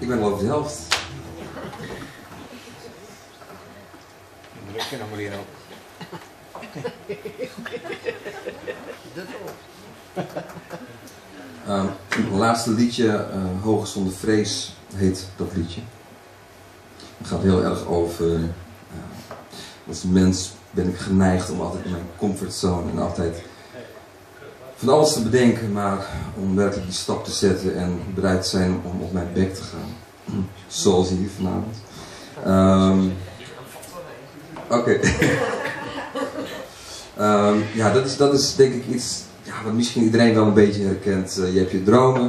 Ik ben al over de helft. Druk je nog maar hier op. Het laatste liedje, Hoge zonder vrees, heet dat liedje. Het gaat heel erg over, als mens ben ik geneigd om altijd in mijn comfortzone en altijd van alles te bedenken, maar om werkelijk die stap te zetten en bereid te zijn om op mijn bek te gaan. Zoals hier vanavond. Oké. Ja, dat is denk ik iets wat misschien iedereen wel een beetje herkent. Je hebt je dromen,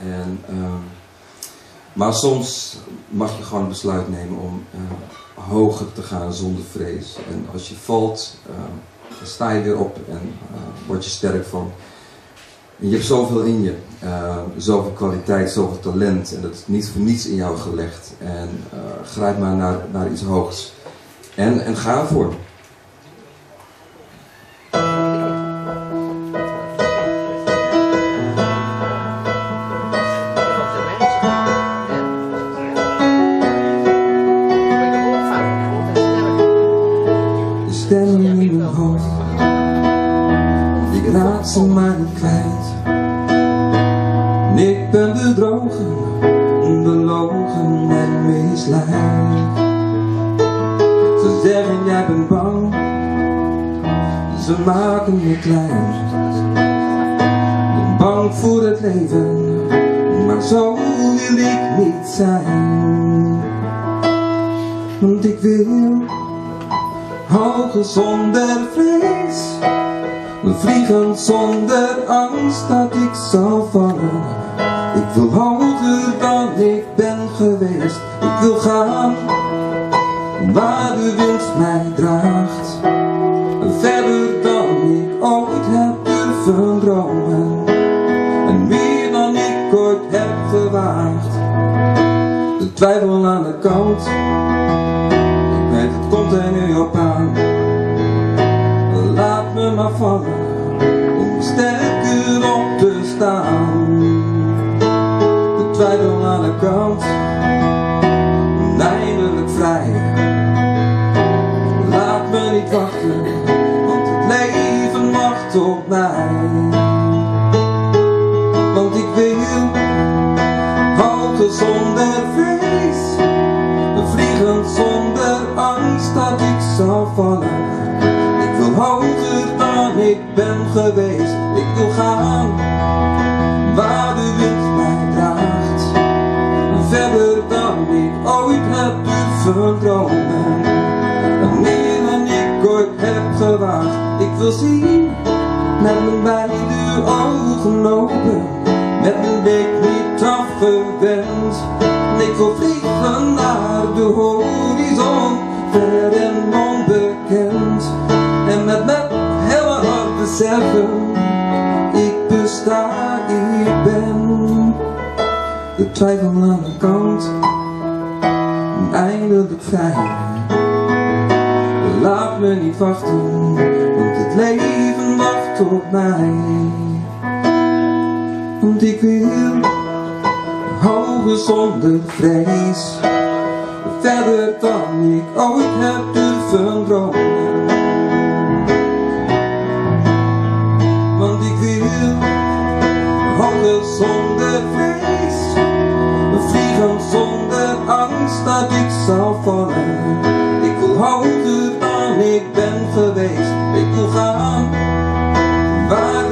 maar soms mag je gewoon een besluit nemen om hoger te gaan zonder vrees. En als je valt, dan sta je weer op en word je sterk van. En je hebt zoveel in je, zoveel kwaliteit, zoveel talent en dat is niet voor niets in jou gelegd. En grijp maar naar iets hoogs en ga ervoor. Stem in mijn hoofd, ik raak ze maar niet kwijt. En ik ben bedrogen, belogen en misleid. Ze zeggen jij bent bang, ze maken me klein. Ben bang voor het leven, maar zo wil ik niet zijn. Want ik wil hoger zonder vrees, vliegen zonder angst dat ik zal vallen. Ik wil hoger dan ik ben geweest. Ik wil gaan waar de wind mij draagt, verder dan ik ooit heb durven dromen, en meer dan ik ooit heb gewaagd. De twijfel aan de kant, ik weet het komt er nu op aan. Laat me maar vallen om sterker op te staan. De twijfel aan de kant, eindelijk vrij. Laat me niet wachten, want het leven wacht op mij. Want ik wil hoger zonder vrees, vliegen zonder angst dat ik zal vallen. Ik wil hoger dan ik ben geweest. Ik wil gaan waar de wind mij draagt, verder dan ik ooit heb durven dromen, en meer dan ik ooit heb gewaagd. Ik wil zien, met mijn beide ogen open, met mijn blik niet afgewend. En ik wil vliegen naar de horizon, ver en onbekend. En met mijn hele hart beseffen, ik besta, ik ben. De twijfel aan de kant, en eindelijk vrij. Laat me niet wachten, want het leven wacht op mij. Want ik wil hoger zonder vrees, verder dan ik ooit heb durven dromen. Want ik wil hoger zonder vrees, vliegen zonder angst dat ik zal vallen. Ik wil hoger dan ik ben geweest. Ik wil gaan waar